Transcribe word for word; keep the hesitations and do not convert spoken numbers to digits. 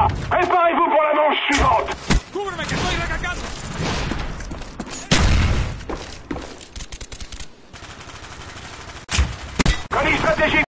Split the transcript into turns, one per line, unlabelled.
là. Préparez-vous pour la manche suivante.
¡Cúbreme, que estoy recargando!
Colis stratégique.